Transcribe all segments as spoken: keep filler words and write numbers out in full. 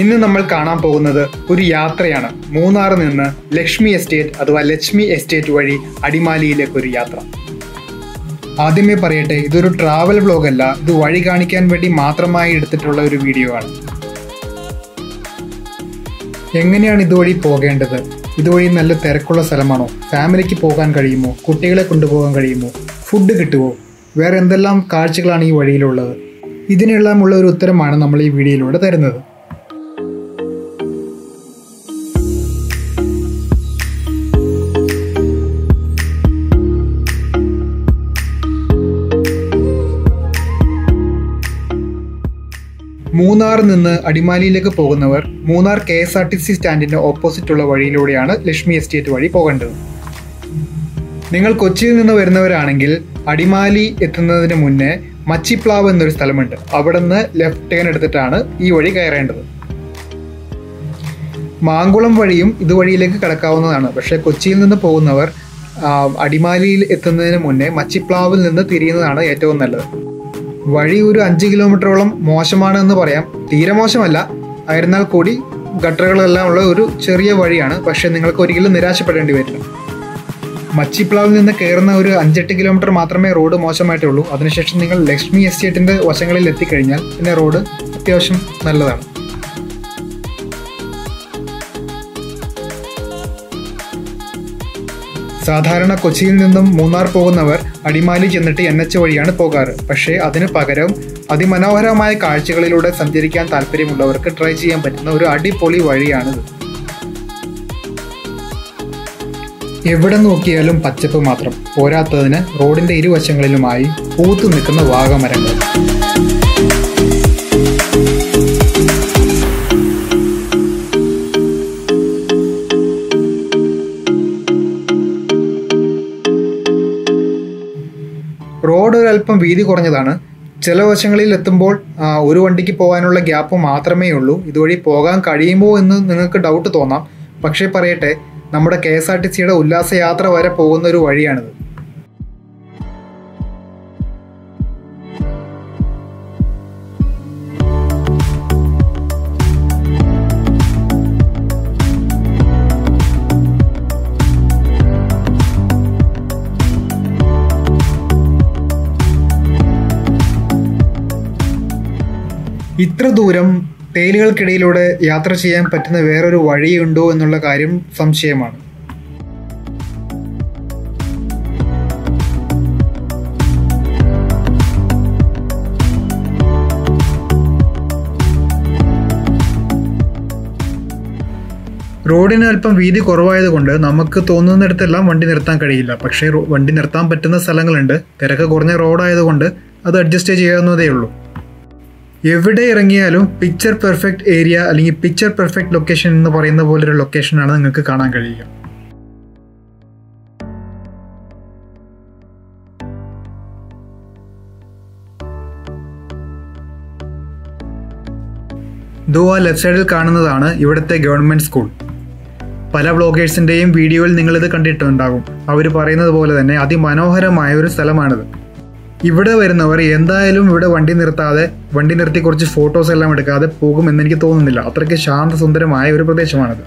ഇന്ന് നമ്മൾ കാണാൻ പോകുന്നത് ഒരു യാത്രയാണ്. മൂന്നാറിൽ നിന്ന് ലക്ഷ്മി എസ്റ്റേറ്റ് അഥവാ ലച്ച്മി എസ്റ്റേറ്റ് വഴി അടിമാലിയിലേക്ക് ഒരു യാത്ര. ആദ്യമേ പറയട്ടെ, ഇതൊരു ട്രാവൽ വ്ലോഗ് അല്ല, ഇത് വഴി കാണിക്കാൻ വേണ്ടി മാത്രമായി എടുത്തിട്ടുള്ള ഒരു വീഡിയോ ആണ്. എങ്ങനെയാണ് ഇതുവഴി പോകേണ്ടത്? ഇതുവഴി നല്ല തിരക്കുള്ള സ്ഥലമാണോ? ഫാമിലിക്ക് പോകാൻ കഴിയുമോ? കുട്ടികളെ കൊണ്ടുപോകാൻ കഴിയുമോ? ഫുഡ് കിട്ടുമോ? വേറെ എന്തെല്ലാം കാഴ്ചകളാണ് ഈ വഴിയിലുള്ളത്? ഇതിനെല്ലാമുള്ള ഒരു ഉത്തരമാണ് നമ്മൾ ഈ വീഡിയോയിലൂടെ തരുന്നത്. മൂന്നാറിൽ നിന്ന് അടിമാലിയിലേക്ക് പോകുന്നവർ Munnar K S R T C സ്റ്റാൻഡിൻ്റെ ഓപ്പോസിറ്റുള്ള വഴിയിലൂടെയാണ് ലക്ഷ്മി എസ്റ്റേറ്റ് വഴി പോകേണ്ടത്. നിങ്ങൾ കൊച്ചിയിൽ നിന്ന് വരുന്നവരാണെങ്കിൽ അടിമാലി എത്തുന്നതിന് മുന്നേ മച്ചിപ്ലാവ് എന്നൊരു സ്ഥലമുണ്ട്. അവിടെ നിന്ന് ലെഫ്റ്റ് ടേൺ എടുത്തിട്ടാണ് ഈ വഴി കയറേണ്ടത്. മാങ്കുളം വഴിയും ഇതുവഴിയിലേക്ക് കടക്കാവുന്നതാണ്. പക്ഷേ കൊച്ചിയിൽ നിന്ന് പോകുന്നവർ അടിമാലിയിൽ എത്തുന്നതിന് മുന്നേ മച്ചിപ്ലാവിൽ നിന്ന് തിരിയുന്നതാണ് ഏറ്റവും നല്ലത്. വഴി ഒരു അഞ്ച് കിലോമീറ്ററോളം മോശമാണ് എന്ന് പറയാം. തീരെ മോശമല്ല, ആയിരുന്നാൽ കൂടി ഗട്ടറുകളെല്ലാം ഉള്ള ഒരു ചെറിയ വഴിയാണ്. പക്ഷേ നിങ്ങൾക്ക് ഒരിക്കലും നിരാശപ്പെടേണ്ടി വരില്ല. മച്ചിപ്ലാവിൽ നിന്ന് കയറുന്ന ഒരു അഞ്ചെട്ട് കിലോമീറ്റർ മാത്രമേ റോഡ് മോശമായിട്ടുള്ളൂ. അതിനുശേഷം നിങ്ങൾ ലക്ഷ്മി എസ്റ്റേറ്റിൻ്റെ വശങ്ങളിൽ എത്തിക്കഴിഞ്ഞാൽ പിന്നെ റോഡ് അത്യാവശ്യം നല്ലതാണ്. സാധാരണ കൊച്ചിയിൽ നിന്നും മൂന്നാർ പോകുന്നവർ അടിമാലി ചെന്നിട്ട് എൻ എച്ച് വഴിയാണ് പോകാറ്. പക്ഷേ അതിന് പകരം അതിമനോഹരമായ കാഴ്ചകളിലൂടെ സഞ്ചരിക്കാൻ താല്പര്യമുള്ളവർക്ക് ട്രൈ ചെയ്യാൻ പറ്റുന്ന ഒരു അടിപൊളി വഴിയാണിത്. എവിടെ നോക്കിയാലും പച്ചപ്പ് മാത്രം പോരാത്തതിന് റോഡിൻ്റെ ഇരുവശങ്ങളിലുമായി പൂത്തു നിൽക്കുന്ന വാഗമരങ്ങൾ. റോഡ് ഒരല്പം വീതി കുറഞ്ഞതാണ്. ചില വശങ്ങളിൽ എത്തുമ്പോൾ ഒരു വണ്ടിക്ക് പോകാനുള്ള ഗ്യാപ്പ് മാത്രമേ ഉള്ളൂ. ഇതുവഴി പോകാൻ കഴിയുമോ എന്ന് നിങ്ങൾക്ക് ഡൗട്ട് തോന്നാം. പക്ഷേ പറയട്ടെ, നമ്മുടെ കെ എസ് ആർ ടി സിയുടെ ഉല്ലാസയാത്ര വരെ പോകുന്ന ഒരു വഴിയാണിത്. ഇത്ര ദൂരം തേയിലുകൾക്കിടയിലൂടെ യാത്ര ചെയ്യാൻ പറ്റുന്ന വേറൊരു വഴിയുണ്ടോ എന്നുള്ള കാര്യം സംശയമാണ്. റോഡിന് അല്പം വീതി കുറവായതുകൊണ്ട് നമുക്ക് തോന്നുന്നിടത്തെല്ലാം വണ്ടി നിർത്താൻ കഴിയില്ല. പക്ഷേ വണ്ടി നിർത്താൻ പറ്റുന്ന സ്ഥലങ്ങളുണ്ട്. തിരക്ക് കുറഞ്ഞ റോഡായതുകൊണ്ട് അത് അഡ്ജസ്റ്റ് ചെയ്യാവുന്നതേ ഉള്ളൂ. എവിടെ ഇറങ്ങിയാലും പിക്ചർ പെർഫെക്റ്റ് ഏരിയ അല്ലെങ്കിൽ പിക്ചർ പെർഫെക്റ്റ് ലൊക്കേഷൻ എന്ന് പറയുന്ന പോലൊരു ലൊക്കേഷനാണ് നിങ്ങൾക്ക് കാണാൻ കഴിയുക. ദോ ആ ലെഫ്റ്റ് സൈഡിൽ കാണുന്നതാണ് ഇവിടുത്തെ ഗവൺമെൻറ് സ്കൂൾ. പല വ്ളോഗേഴ്സിൻ്റെയും വീഡിയോയിൽ നിങ്ങളിത് കണ്ടിട്ടുണ്ടാകും. അവർ പറയുന്നത് പോലെ തന്നെ അതിമനോഹരമായ ഒരു സ്ഥലമാണിത്. ഇവിടെ വരുന്നവർ എന്തായാലും ഇവിടെ വണ്ടി നിർത്താതെ വണ്ടി നിർത്തി കുറച്ച് ഫോട്ടോസ് എല്ലാം എടുക്കാതെ പോകുമെന്ന് എനിക്ക് തോന്നുന്നില്ല. അത്രയ്ക്ക് ശാന്തസുന്ദരമായ ഒരു പ്രദേശമാണിത്.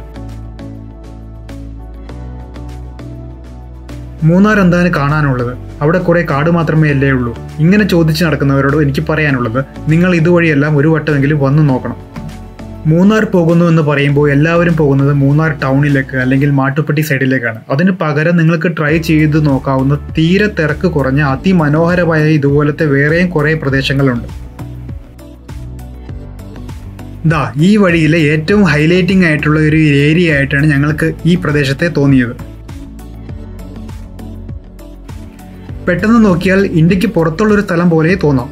മൂന്നാർ എന്താണ് കാണാനുള്ളത്? അവിടെ കുറേ കാട് മാത്രമേ അല്ലേ ഉള്ളൂ. ഇങ്ങനെ ചോദിച്ച് നടക്കുന്നവരോട് എനിക്ക് പറയാനുള്ളത്, നിങ്ങൾ ഇതുവഴിയെല്ലാം ഒരു വട്ടമെങ്കിലും വന്നു നോക്കണം. മൂന്നാർ പോകുന്നു എന്ന് പറയുമ്പോൾ എല്ലാവരും പോകുന്നത് മൂന്നാർ ടൗണിലേക്ക് അല്ലെങ്കിൽ മാട്ടുപ്പെട്ടി സൈഡിലേക്കാണ്. അതിന് പകരം നിങ്ങൾക്ക് ട്രൈ ചെയ്ത് നോക്കാവുന്ന തീരെ തിരക്ക് കുറഞ്ഞ അതിമനോഹരമായ ഇതുപോലത്തെ വേറെയും കുറേ പ്രദേശങ്ങളുണ്ട്. ദാ ഈ വഴിയിലെ ഏറ്റവും ഹൈലൈറ്റിംഗ് ആയിട്ടുള്ള ഒരു ഏരിയ ആയിട്ടാണ് ഞങ്ങൾക്ക് ഈ പ്രദേശത്തെ തോന്നിയത്. പെട്ടെന്ന് നോക്കിയാൽ ഇന്ത്യക്ക് പുറത്തുള്ളൊരു സ്ഥലം പോലെ തോന്നാം.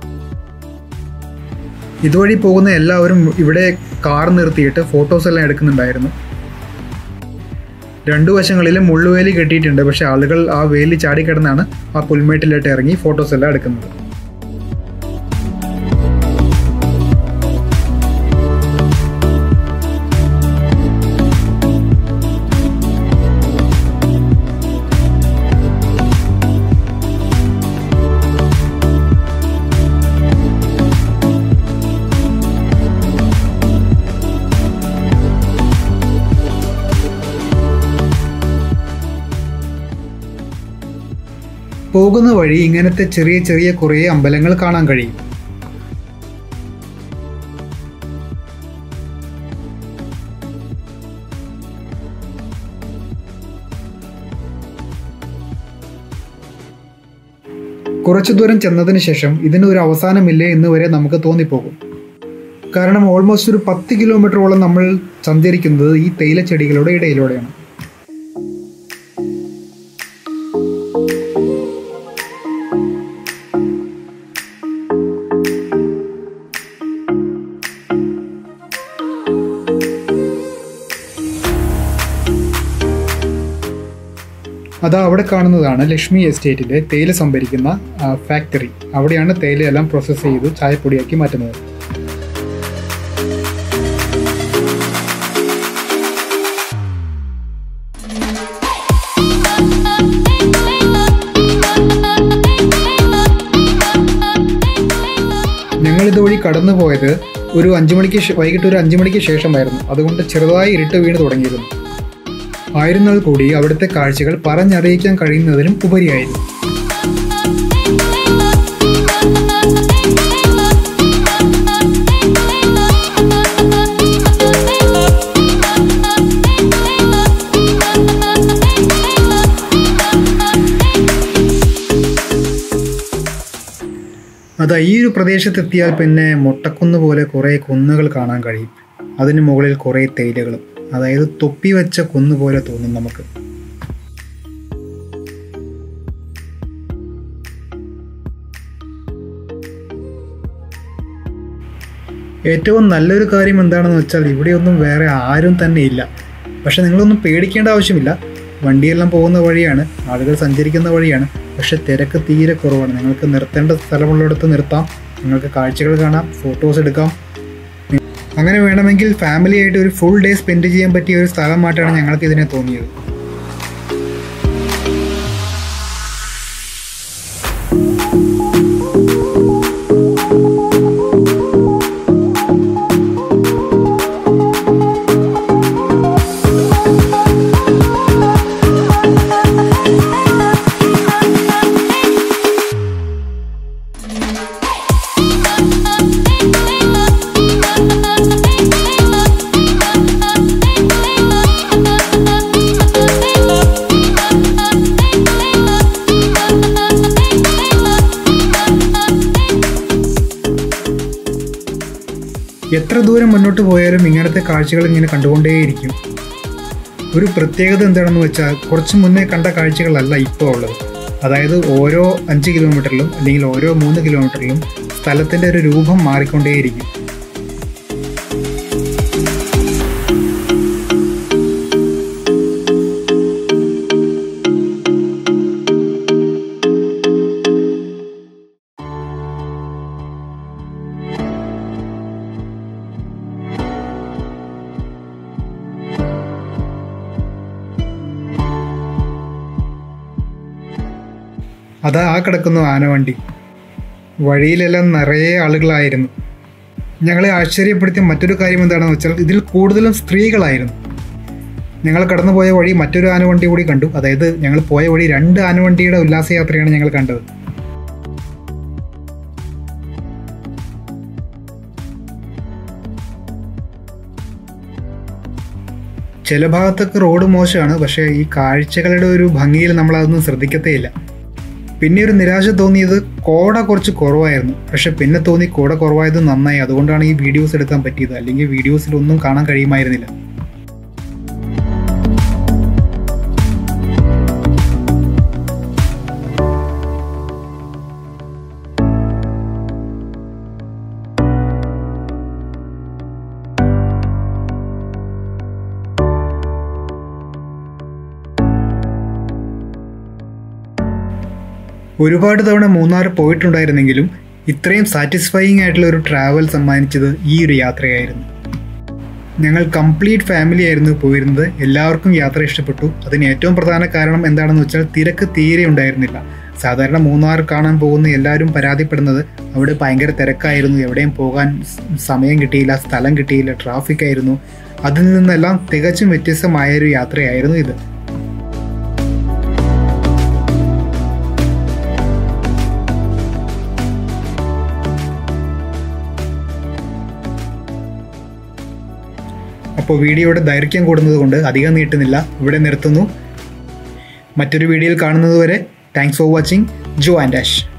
ഇതുവഴി പോകുന്ന എല്ലാവരും ഇവിടെ കാർ നിർത്തിയിട്ട് ഫോട്ടോസ് എല്ലാം എടുക്കുന്നുണ്ടായിരുന്നു. രണ്ടു വശങ്ങളിലും മുള്ളുവേലി കെട്ടിയിട്ടുണ്ട്. പക്ഷേ ആളുകൾ ആ വേലി ചാടിക്കിടന്നാണ് ആ പുൽമേട്ടിലോട്ട് ഇറങ്ങി ഫോട്ടോസ് എല്ലാം എടുക്കുന്നത്. പോകുന്ന വഴി ഇങ്ങനത്തെ ചെറിയ ചെറിയ കുറേ അമ്പലങ്ങൾ കാണാൻ കഴിയും. കുറച്ചു ദൂരം ചെന്നതിന് ശേഷം ഇതിന് ഒരു അവസാനമില്ലേ എന്ന് വരെ നമുക്ക് തോന്നിപ്പോകും. കാരണം ഓൾമോസ്റ്റ് ഒരു പത്ത് കിലോമീറ്ററോളം നമ്മൾ സഞ്ചരിക്കുന്നത് ഈ തേയില ചെടികളുടെ ഇടയിലൂടെയാണ്. അതാ അവിടെ കാണുന്നതാണ് ലക്ഷ്മി എസ്റ്റേറ്റിലെ തേയില സംഭരിക്കുന്ന ഫാക്ടറി. അവിടെയാണ് തേയിലയെല്ലാം പ്രോസസ്സ് ചെയ്ത് ചായപ്പൊടിയാക്കി മാറ്റുന്നത്. ഞങ്ങളിതുവഴി കടന്നു പോയത് ഒരു അഞ്ചു മണിക്ക് വൈകിട്ട് ഒരു അഞ്ചു മണിക്ക് ശേഷമായിരുന്നു. അതുകൊണ്ട് ചെറുതായി ഇരുട്ട് വീണ് തുടങ്ങിയിരുന്നു. ആയിരുന്നാൽ കൂടി അവിടുത്തെ കാഴ്ചകൾ പറഞ്ഞറിയിക്കാൻ കഴിയുന്നതിനും ഉപരിയായിരുന്നു. അതാ ഈ ഒരു പ്രദേശത്തെത്തിയാൽ പിന്നെ മൊട്ടക്കുന്ന് പോലെ കുറേ കുന്നുകൾ കാണാൻ കഴിയും. അതിന് മുകളിൽ കുറേ തേയിലകളും, അതായത് തൊപ്പി വെച്ച കുന്ന് പോലെ തോന്നും നമുക്ക്. ഏറ്റവും നല്ലൊരു കാര്യം എന്താണെന്ന് വെച്ചാൽ ഇവിടെയൊന്നും വേറെ ആരും തന്നെ ഇല്ല. പക്ഷെ നിങ്ങളൊന്നും പേടിക്കേണ്ട ആവശ്യമില്ല. വണ്ടിയെല്ലാം പോകുന്ന വഴിയാണ്, ആളുകൾ സഞ്ചരിക്കുന്ന വഴിയാണ്. പക്ഷെ തിരക്ക് തീരെ കുറവാണ്. നിങ്ങൾക്ക് നിർത്തേണ്ട സ്ഥലമുള്ളിടത്ത് നിർത്താം, നിങ്ങൾക്ക് കാഴ്ചകൾ കാണാം, ഫോട്ടോസ് എടുക്കാം. അങ്ങനെ വേണമെങ്കിൽ ഫാമിലി ആയിട്ട് ഒരു ഫുൾ ഡേ സ്പെൻഡ് ചെയ്യാൻ പറ്റിയ ഒരു സ്ഥലമായിട്ടാണ് ഞങ്ങൾക്ക് ഇതിനെ തോന്നിയത്. എത്ര ദൂരം മുന്നോട്ട് പോയാലും ഇങ്ങനത്തെ കാഴ്ചകൾ ഇങ്ങനെ കണ്ടുകൊണ്ടേയിരിക്കും. ഒരു പ്രത്യേകത എന്താണെന്ന് വെച്ചാൽ കുറച്ച് മുന്നേ കണ്ട കാഴ്ചകളല്ല ഇപ്പോൾ ഉള്ളത്. അതായത് ഓരോ അഞ്ച് കിലോമീറ്ററിലും അല്ലെങ്കിൽ ഓരോ മൂന്ന് കിലോമീറ്ററിലും സ്ഥലത്തിൻ്റെ ഒരു രൂപം മാറിക്കൊണ്ടേയിരിക്കും. അതാ ആ കിടക്കുന്നു ആനവണ്ടി. വഴിയിലെല്ലാം നിറയെ ആളുകളായിരുന്നു. ഞങ്ങളെ ആശ്ചര്യപ്പെടുത്തിയ മറ്റൊരു കാര്യം എന്താണെന്ന് വെച്ചാൽ ഇതിൽ കൂടുതലും സ്ത്രീകളായിരുന്നു. ഞങ്ങൾ കടന്നുപോയ വഴി മറ്റൊരു ആനവണ്ടി കൂടി കണ്ടു. അതായത് ഞങ്ങൾ പോയ വഴി രണ്ട് ആനവണ്ടിയുടെ ഉല്ലാസയാത്രയാണ് ഞങ്ങൾ കണ്ടത്. ചില ഭാഗത്തൊക്കെ റോഡ് മോശമാണ്, പക്ഷേ ഈ കാഴ്ചകളുടെ ഒരു ഭംഗിയിൽ നമ്മളതൊന്നും ശ്രദ്ധിക്കത്തേയില്ല. പിന്നെ ഒരു നിരാശ തോന്നിയത് കോട കുറച്ച് കുറവായിരുന്നു. പക്ഷെ പിന്നെ തോന്നി കോട കുറവായത് നന്നായി, അതുകൊണ്ടാണ് ഈ വീഡിയോസ് എടുക്കാൻ പറ്റിയത്. അല്ലെങ്കിൽ വീഡിയോസിലൊന്നും കാണാൻ കഴിയുമായിരുന്നില്ല. ഒരുപാട് തവണ മൂന്നാർ പോയിട്ടുണ്ടായിരുന്നെങ്കിലും ഇത്രയും സാറ്റിസ്ഫൈയിങ് ആയിട്ടുള്ള ഒരു ട്രാവൽ സമ്മാനിച്ചത് ഈ ഒരു യാത്രയായിരുന്നു. ഞങ്ങൾ കംപ്ലീറ്റ് ഫാമിലി ആയിരുന്നു പോയിരുന്നത്. എല്ലാവർക്കും യാത്ര ഇഷ്ടപ്പെട്ടു. അതിന് ഏറ്റവും പ്രധാന കാരണം എന്താണെന്ന് വെച്ചാൽ തിരക്ക് തീരെ ഉണ്ടായിരുന്നില്ല. സാധാരണ മൂന്നാർ കാണാൻ പോകുന്ന എല്ലാവരും പരാതിപ്പെടുന്നത് അവിടെ ഭയങ്കര തിരക്കായിരുന്നു, എവിടെയും പോകാൻ സമയം കിട്ടിയില്ല, സ്ഥലം കിട്ടിയില്ല, ട്രാഫിക് ആയിരുന്നു. അതിൽ നിന്നെല്ലാം തികച്ചും വ്യത്യസ്തമായൊരു യാത്രയായിരുന്നു ഇത്. അപ്പോൾ വീഡിയോയുടെ ദൈർഘ്യം കൂടുന്നത് കൊണ്ട് അധികം നീട്ടുന്നില്ല, ഇവിടെ നിർത്തുന്നു. മറ്റൊരു വീഡിയോയിൽ കാണുന്നതുവരെ thanks for watching. Jo and ash.